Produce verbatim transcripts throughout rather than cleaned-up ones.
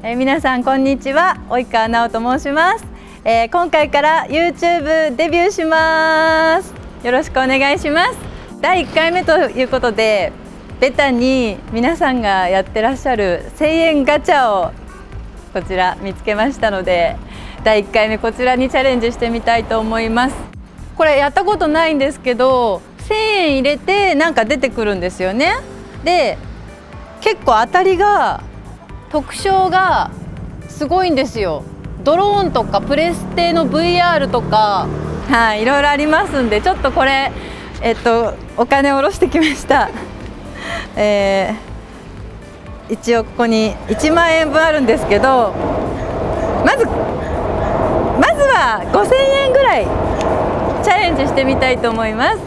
えー、皆さんこんにちは、及川直と申します。えー、今回から YouTube デビューします。よろしくお願いします。だいいっかいめということで、ベタに皆さんがやってらっしゃるせんえんガチャをこちら見つけましたので、だいいっかいめこちらにチャレンジしてみたいと思います。これやったことないんですけど、せんえん入れてなんか出てくるんですよね。で、結構当たりが特徴がすごいんですよ。ドローンとかプレステの ブイアール とか、はい、いろいろありますんで、ちょっとこれえっとお金を下ろしてきました。えー、一応ここにいちまんえんぶんあるんですけど、まずまずはごせんえんぐらいチャレンジしてみたいと思います。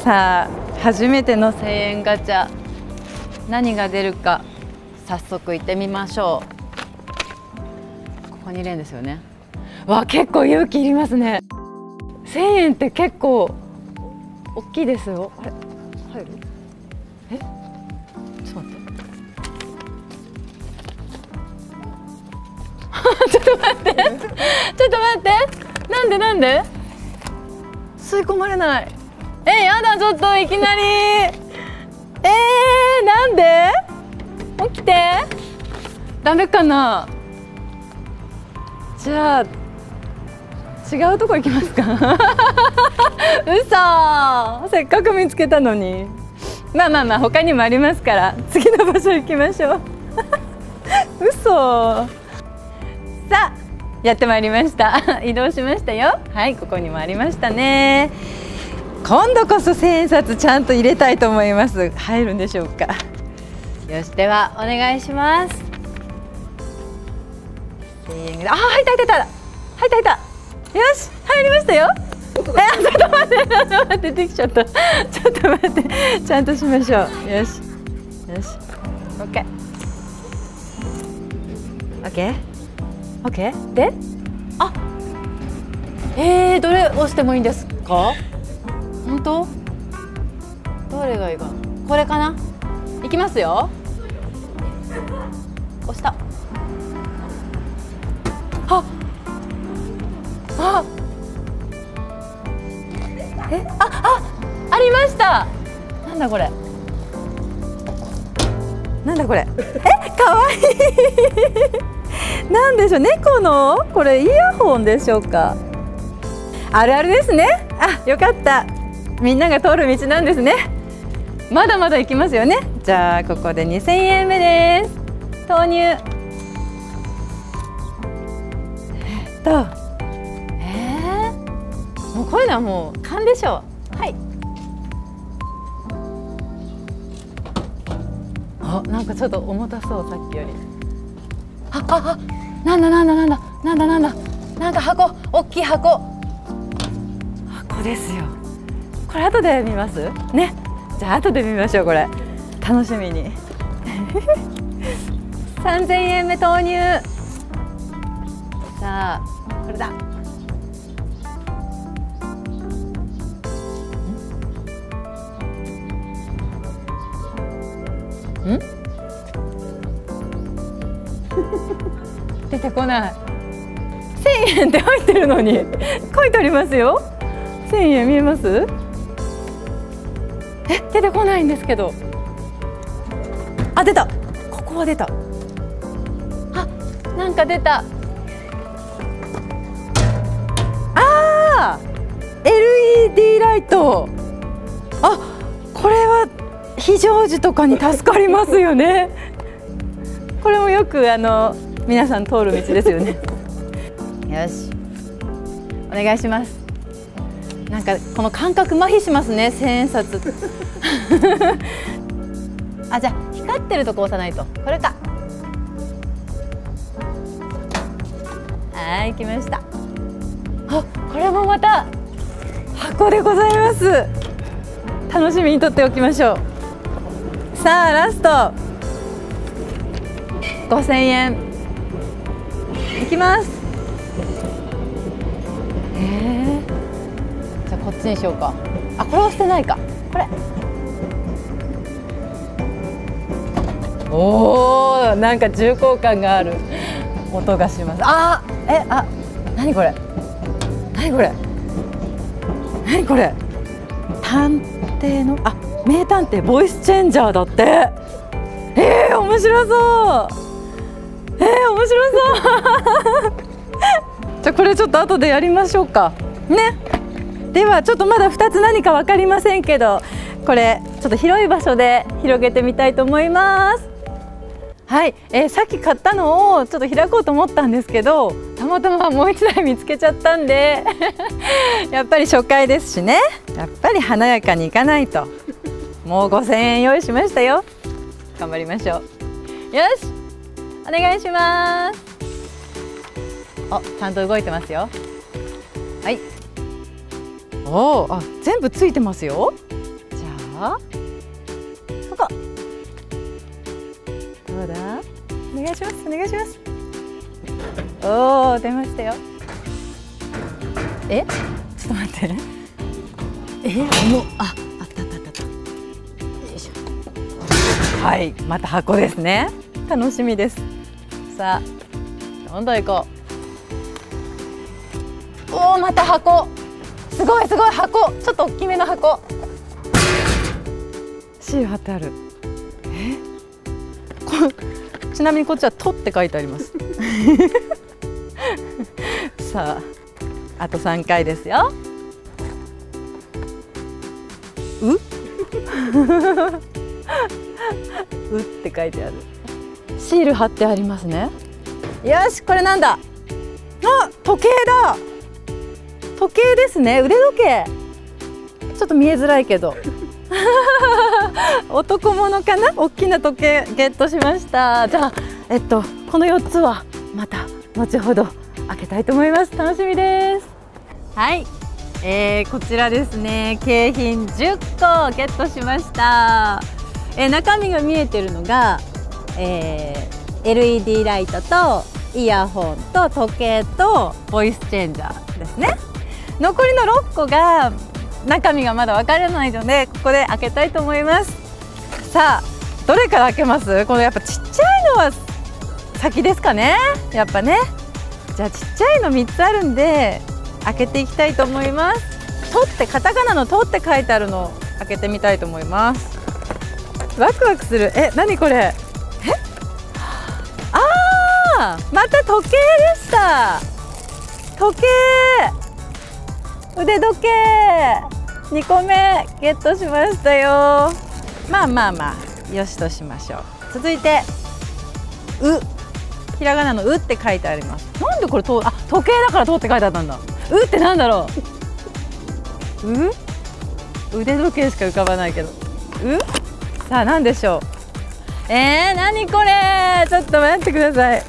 さあ、初めてのせんえんガチャ、何が出るか早速行ってみましょう。ここに入れるんですよね。わ、結構勇気いりますね。せんえんって結構大きいですよ。あれ、入る？え？ちょっと待って。ちょっと待って。ちょっと待って。なんでなんで？吸い込まれない。え、やだ、ちょっといきなり。えー、なんで？起きて。ダメかな。じゃあ違うとこ行きますか。嘘、せっかく見つけたのに。まあまあまあ、他にもありますから次の場所行きましょう。嘘。さあ、やってまいりました。移動しましたよ。はい、ここにもありましたね。今度こそ千円札ちゃんと入れたいと思います。入るんでしょうか。よし、ではお願いします。あ、入った入った入った入った入った。よし、入りましたよ。え、ちょっと待って、ちょっと待って、出てきちゃった。ちょっと待って、ちゃんとしましょう。よしよし、オッケーオッケーオッケーで、あ、えー、どれ押してもいいんですか。本当？どれがいいかな。これかな。いきますよ。押した。あ、あ、え、あ、あ、ありました。なんだこれ。なんだこれ。え、かわいい。なんでしょう。猫のこれイヤホンでしょうか。あるあるですね。あ、よかった。みんなが通る道なんですね。まだまだ行きますよね。じゃあここでにせんえんめです。投入。えっと、えー、もうこういうのはもう勘でしょう。はい。あ、なんかちょっと重たそう、さっきより。あ、あ、あ、なんだなんだなんだなんだなんだ、なんか箱、大きい箱。箱ですよ。これ後で見ますね。じゃあ後で見ましょう。これ楽しみに。さんぜんえんめ投入。さあ、これだ。ん？出てこない。せんえんって入ってるのに書いてありますよ。せんえん見えます？え、出てこないんですけど。あ、出た。ここは出た。あ、なんか出た。あー、エルイーディー ライト。あ、これは非常時とかに助かりますよね。これもよくあの皆さん通る道ですよね。よし、お願いします。なんかこの感覚麻痺しますね、千円札。あ、じゃあ光ってるとこ押さないと。これか。はい、来ました。あ、これもまた箱でございます。楽しみにとっておきましょう。さあ、ラストごせんえんいきます。えー、じゃあこっちにしようか。あ、これ押してないか。これおお、なんか重厚感がある音がします。あ、え、あ、何これ。何これ。何これ。探偵の、あ、名探偵ボイスチェンジャーだって。えー、面白そう。えー、面白そうじゃあこれちょっと後でやりましょうかね。ではちょっとまだふたつ何か分かりませんけど、これちょっと広い場所で広げてみたいと思います。はい、えー、さっき買ったのをちょっと開こうと思ったんですけど、たまたまもういちだい見つけちゃったんでやっぱり初回ですしね、やっぱり華やかにいかないと。もうごせんえん用意しましたよ。頑張りましょう。よし、お願いします。あ、ちゃんと動いてますよ。はい。おお、あ、全部ついてますよ。じゃあここどうだ。お願いします、お願いします。おお、出ましたよ。え、ちょっと待って。え、もう、あ、あったあったあった。よいしょ。はい、また箱ですね。楽しみです。さあ、どんどん行こう。おお、また箱。すごいすごい箱。ちょっと大きめの箱。シール貼ってある。え、こちなみにこっちは「と」って書いてありますさあ、あとさんかいですよ。ううって書いてある。シール貼ってありますね。よし、これなんだ。あ、時計だ。時計ですね。腕時計。ちょっと見えづらいけど男物かな。大きな時計ゲットしました。じゃあ、えっとこのよっつはまた後ほど開けたいと思います。楽しみです。はい、えー、こちらですね、景品じゅっこゲットしました。えー、中身が見えてるのが、えー、エルイーディー ライトとイヤホンと時計とボイスチェンジャーですね。残りのろっこが中身がまだ分からないので、ここで開けたいと思います。さあ、どれから開けます？このやっぱちっちゃいのは先ですかね。やっぱね。じゃあちっちゃいのみっつあるんで開けていきたいと思います。とってカタカナのとって書いてあるのを開けてみたいと思います。ワクワクする。え、何これ？え？ああ、また時計でした。時計。腕時計にこめゲットしましたよ。まあまあまあよしとしましょう。続いてう、ひらがなのうって書いてあります。なんでこれと、あ、時計だからとって書いてあったんだ。うってなんだろう。う、腕時計しか浮かばないけど、う、さあ何でしょう。えー、何これ。ちょっと待ってください。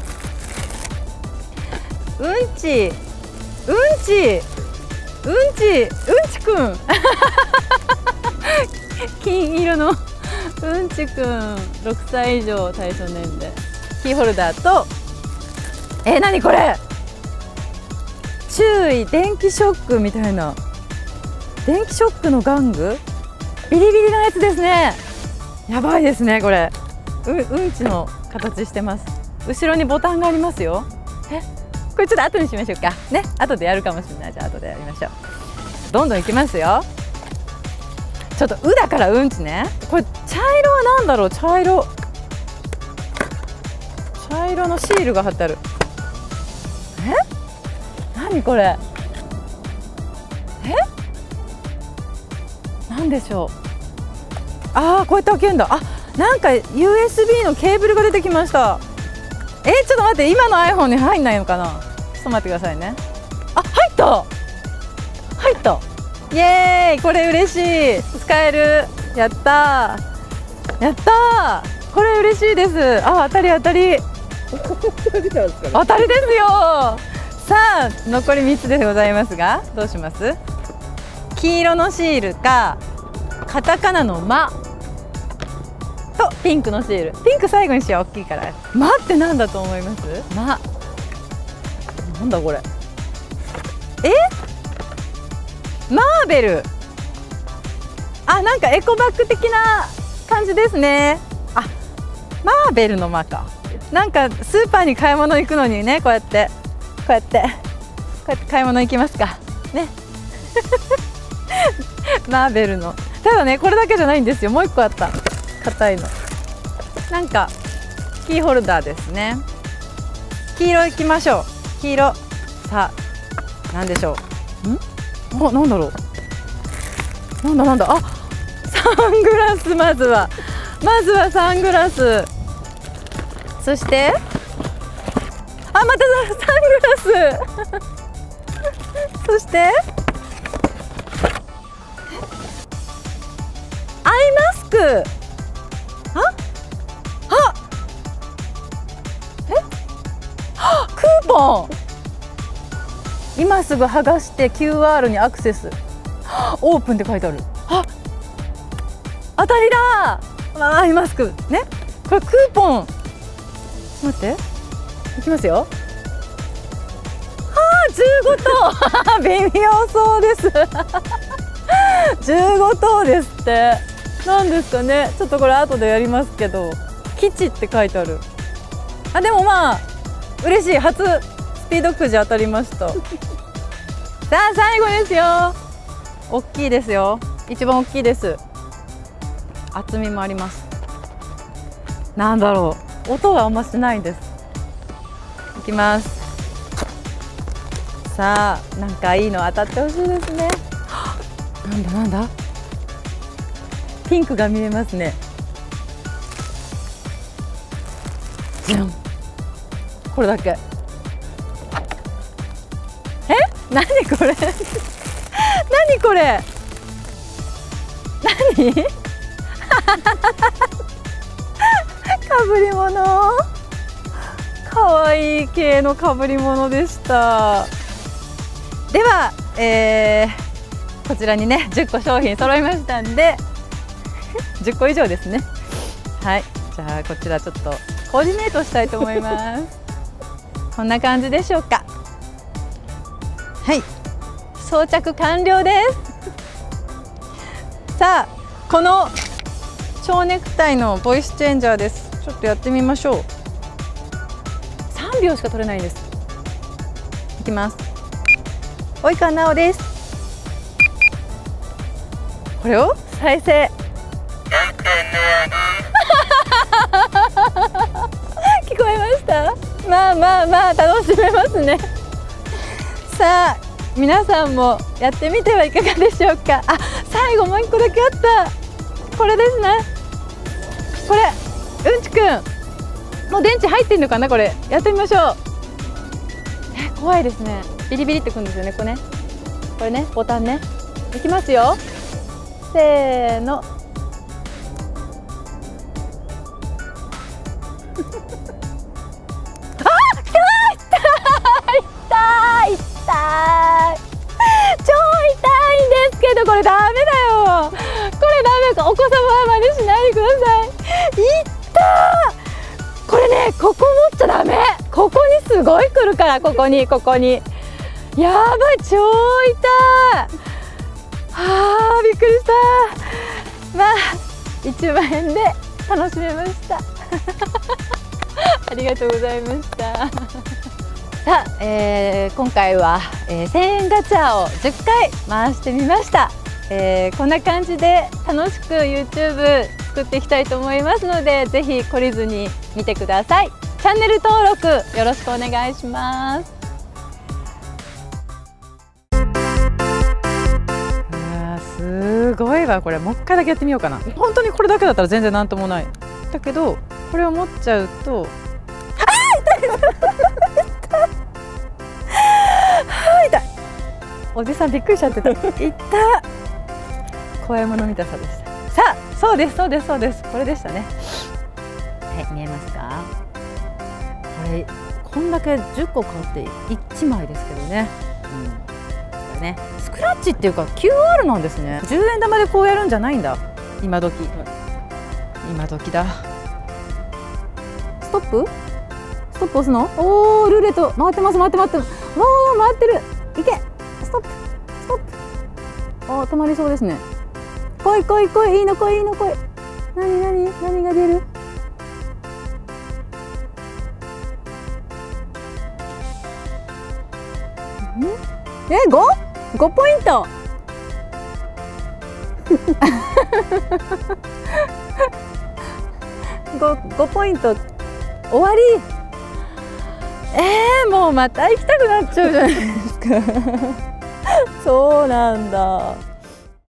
うんち、うんち、うんち、うんちくん金色のうんちくん、ろくさい以上対象年齢。キーホルダーと、えー、何これ。注意、電気ショックみたいな。電気ショックの玩具、ビリビリのやつですね。やばいですねこれ。う、うんちの形してます。後ろにボタンがありますよ。え、これちょっと後にしましょうかね。後でやるかもしれない。じゃあ後でやりましょう。どんどんいきますよ。ちょっとうだからうんちね。これ茶色は何だろう。茶色、茶色のシールが貼ってある。え、何これ。え、何でしょう。ああ、こうやって開けるんだ。あ、なんか ユーエスビー のケーブルが出てきました。え、ちょっと待って、今の アイフォン に入んないのかな。ちょっと待ってくださいね。あ、入った、入った。イエーイ、これ嬉しい。使える。やったー、やったー、これ嬉しいです。あ、当たり当たり当たりですよ。さあ、残りみっつでございますが、どうします？黄色のシールかカタカナのマとピンクのシール。ピンク最後にしよう、大きいから。マってなんだと思います？マ、なんだこれ。え、マーベル。あ、なんかエコバッグ的な感じですね。あ、 マーベルのマか。なんかスーパーに買い物行くのにね、こうやってこうやってこうやって買い物行きますかね。マーベルの。ただね、これだけじゃないんですよ。もう一個あった、硬いの。なんかキーホルダーですね。黄色いきましょう。黄色。さあ、なんでしょう。ん？あ、なんだろう。なんだなんだ。あ、サングラス。まずはまずはサングラス。そしてあ、またサングラス。そしてアイマスク。ああえはクーポン。今すぐ剥がして キューアール にアクセス。オープンって書いてある。あ、当たりだ。アイマスクね。これクーポン。待って、いきますよ。じゅうごとう。微妙そうです。じゅうごとうですって。なんですかね。ちょっとこれ後でやりますけど、基地って書いてある。あ、でもまあ嬉しい。初スピードくじ当たりました。さあ最後ですよ。大きいですよ。一番大きいです。厚みもあります。なんだろう。音があんましないんです。いきます。さあ、なんかいいの当たってほしいですね。なんだなんだ。ピンクが見えますね。じゃん。これだけ。え？何これ？何これ？何？かぶり物。かわいい系のかぶり物でした。では、えー、こちらにねじゅっこ商品揃いましたんでじゅっこ以上ですね。はい、じゃあこちらちょっとコーディネートしたいと思います。こんな感じでしょうか。はい、装着完了です。さあ、この蝶ネクタイのボイスチェンジャーです。ちょっとやってみましょう。さんびょうしか取れないんです。いきます。及川奈緒です。これを再生。聞こえました？まあまあまあ楽しめますね。さあ皆さんもやってみてはいかがでしょうか。あ、最後もう一個だけあった。これですね。これうんちくんもう電池入ってんのかな。これやってみましょう。え、怖いですね。ビリビリってくるんですよね。これね、これね、ボタンね。いきますよ。せーの。あ、痛い痛い痛い痛い。超痛いんですけど、これダメだよ。これダメか。お子様は真似しないでください。痛い。これね、ここ持っちゃダメ。ここにすごい来るから、ここにここに。やばい、超痛い。はあ、びっくりした。まあいちまんえんで楽しめました。ありがとうございました。さあ、えー、今回は、えー、せんえんガチャをじゅっかい回してみました。えー、こんな感じで楽しく YouTube 作っていきたいと思いますので、ぜひ懲りずに見てください。チャンネル登録よろしくお願いします。すごいわ。これもう一回だけやってみようかな。本当にこれだけだったら全然なんともない。だけどこれを持っちゃうと、あー痛い痛い。おじさんびっくりしちゃってた。痛っ。怖いもの見たさでした。さあ、そうですそうですそうです。これでしたね。はい、見えますか。これこんだけじゅっこ買っていちまいですけどね。うんね、スクラッチっていうか キューアール なんですね。じゅうえん玉でこうやるんじゃないんだ。今時今時だ。ストップストップ押すの。おお、ルーレット回ってます回ってます。おお、回ってる。いけ。ストップストップ。あ、止まりそうですね。来い来い来い。いいの来いいいの来い。なになに何が出る。 え、ご？ごポイント。ご、ごポイント終わり。えー、もうまた行きたくなっちゃうじゃないですか。そうなんだ。